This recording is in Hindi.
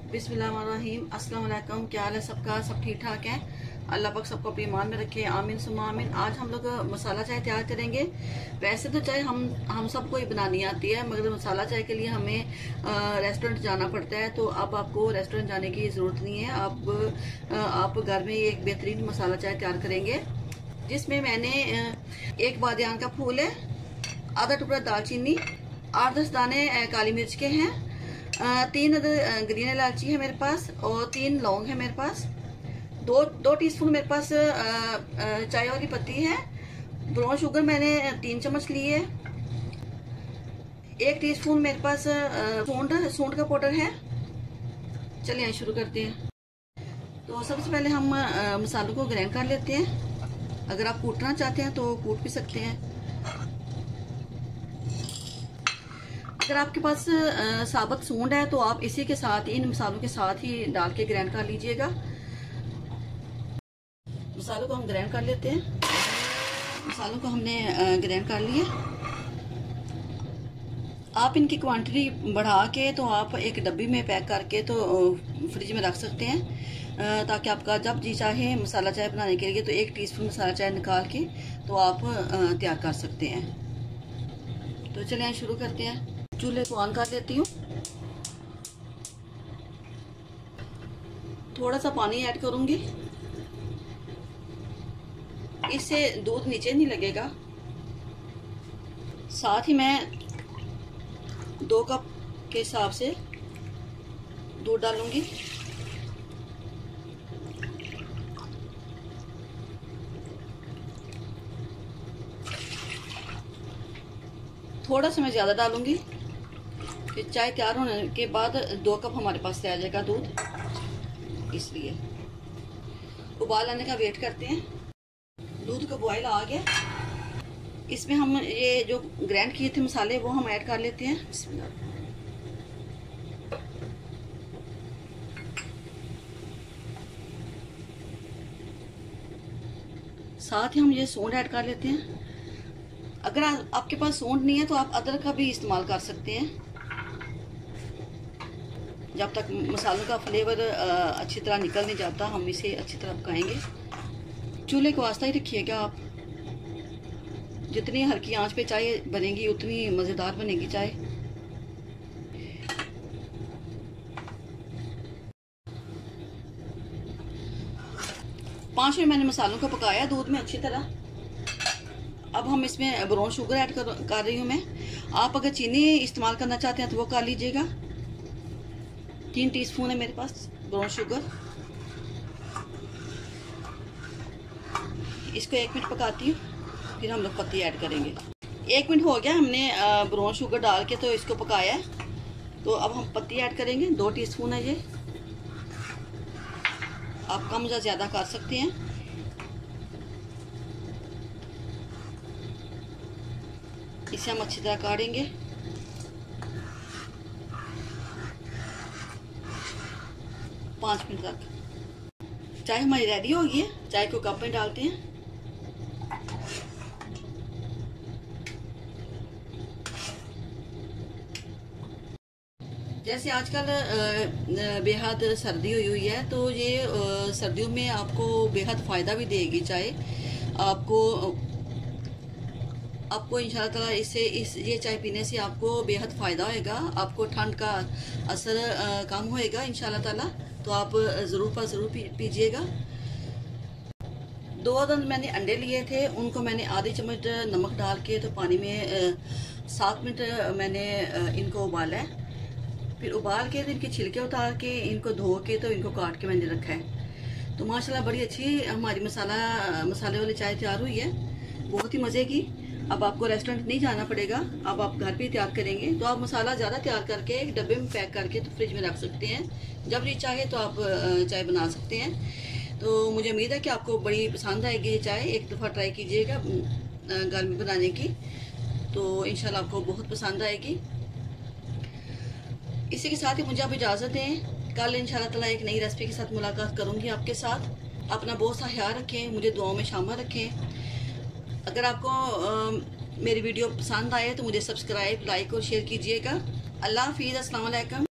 बिस्मिल्लाहिर्रहमानिर्रहीम। अस्सलाम वालेकुम। क्या हाल है सबका? सब ठीक ठाक है? अल्लाह पाक सबको अपनी ईमान में रखे, आमीन सुम्मा आमीन। आज हम लोग मसाला चाय तैयार करेंगे। वैसे तो चाय हम सबको ही बनानी आती है, मगर मसाला चाय के लिए हमें रेस्टोरेंट जाना पड़ता है। तो अब आपको रेस्टोरेंट जाने की ज़रूरत नहीं है। अब आप घर में एक बेहतरीन मसाला चाय तैयार करेंगे, जिसमें मैंने एक बादियान का फूल है, आधा टुकड़ा दालचीनी, 8-10 दाने काली मिर्च के हैं, 3 ग्रीन इलायची है मेरे पास, और 3 लौंग है मेरे पास, 2 टीस्पून मेरे पास चाय वाली पत्ती है। ब्राउन शुगर मैंने 3 चम्मच ली है। 1 टीस्पून मेरे पास सूंठ का पाउडर है। चलिए शुरू करते हैं। तो सबसे पहले हम मसालों को ग्राइंड कर लेते हैं। अगर आप कूटना चाहते हैं तो कूट भी सकते हैं। अगर आपके पास साबुत सूंड है तो आप इसी के साथ, इन मसालों के साथ ही डाल के ग्राइंड कर लीजिएगा। मसालों को हम ग्राइंड कर लेते हैं। मसालों को हमने ग्राइंड कर लिए। आप इनकी क्वांटिटी बढ़ा के तो आप एक डब्बी में पैक करके तो फ्रिज में रख सकते हैं, ताकि आपका जब जी चाहे मसाला चाय बनाने के लिए तो 1 टीस्पून मसाला चाय निकाल के तो आप तैयार कर सकते हैं। तो चलिए शुरू करते हैं। चूल्हे को ऑन कर लेती हूँ। थोड़ा सा पानी ऐड करूंगी, इससे दूध नीचे नहीं लगेगा। साथ ही मैं 2 कप के हिसाब से दूध डालूंगी। थोड़ा सा मैं ज्यादा डालूंगी, फिर चाय तैयार होने के बाद 2 कप हमारे पास आ जाएगा दूध, इसलिए उबाल आने का वेट करते हैं। दूध का बॉयल आ गया। इसमें हम ये जो ग्राइंड किए थे मसाले वो हम ऐड कर लेते हैं। साथ ही हम ये सूंड ऐड कर लेते हैं। अगर आपके पास सूंड नहीं है तो आप अदरक का भी इस्तेमाल कर सकते हैं। जब तक मसालों का फ्लेवर अच्छी तरह निकल नहीं जाता हम इसे अच्छी तरह पकाएंगे। चूल्हे को आस्था ही रखिएगा आप। जितनी हल्की आंच पे चाय बनेगी उतनी मज़ेदार बनेगी चाय। पाँच मिनट मैंने मसालों को पकाया दूध में अच्छी तरह। अब हम इसमें ब्राउन शुगर ऐड कर रही हूँ मैं। आप अगर चीनी इस्तेमाल करना चाहते हैं तो वो कर लीजिएगा। 3 टीस्पून है मेरे पास ब्राउन शुगर। इसको 1 मिनट पकाती हूँ, फिर हम लोग पत्ती ऐड करेंगे। 1 मिनट हो गया हमने ब्राउन शुगर डाल के तो इसको पकाया है। तो अब हम पत्ती ऐड करेंगे। 2 टीस्पून है ये। आप कम या ज़्यादा कर सकते हैं। इसे हम अच्छी तरह काटेंगे। पाँच मिनट तक चाय हमारी रेडी हो गई है। चाय को कप में डालते हैं। जैसे आजकल बेहद सर्दी हुई है, तो ये सर्दियों में आपको बेहद फ़ायदा भी देगी चाय। आपको इंशाल्लाह ताला ये चाय पीने से आपको बेहद फ़ायदा होएगा। आपको ठंड का असर कम होएगा इंशाल्लाह ताला। तो आप ज़रूर पर ज़रूर पीजिएगा। 2 मैंने अंडे लिए थे, उनको मैंने आधी चम्मच नमक डाल के तो पानी में 7 मिनट मैंने इनको उबाला है। फिर उबाल के तो इनके छिलके उतार के इनको धो के तो इनको काट के मैंने रखा है। तो माशाल्लाह बड़ी अच्छी हमारी मसाले वाली चाय तैयार हुई है, बहुत ही मज़े की। अब आपको रेस्टोरेंट नहीं जाना पड़ेगा, अब आप घर पे ही तैयार करेंगे। तो आप मसाला ज़्यादा तैयार करके एक डब्बे में पैक करके तो फ्रिज में रख सकते हैं। जब जी चाहे तो आप चाय बना सकते हैं। तो मुझे उम्मीद है कि आपको बड़ी पसंद आएगी ये चाय। एक दफ़ा ट्राई कीजिएगा घर में बनाने की, तो इंशाल्लाह आपको बहुत पसंद आएगी। इसी के साथ ही मुझे आप इजाज़त दें। कल इंशाल्लाह ताला एक नई रेसिपी के साथ मुलाकात करूँगी आपके साथ। अपना बहुत सा ख्याल रखें, मुझे दुआओं में शामिल रखें। अगर आपको मेरी वीडियो पसंद आए तो मुझे सब्सक्राइब, लाइक और शेयर कीजिएगा। अल्लाह हाफिज़। अस्सलाम वालेकुम।